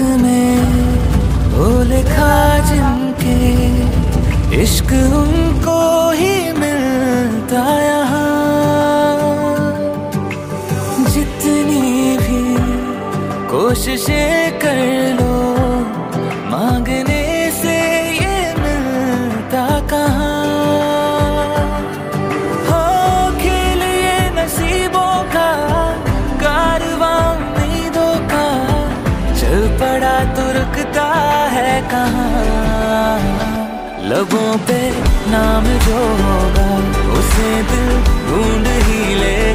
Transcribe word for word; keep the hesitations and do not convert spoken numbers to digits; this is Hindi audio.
में वो लिखा जिनके इश्क उनको ही मिलता यहाँ। जितनी भी कोशिशें कर लो मांगने से ये मिलता कहाँ। हो खेल ये नसीबों का कारवां उम्मीदों का, चल पड़ा तो रुकता है कहाँ। लबों पे नाम जो होगा उसे दिल ढूंढ ही ले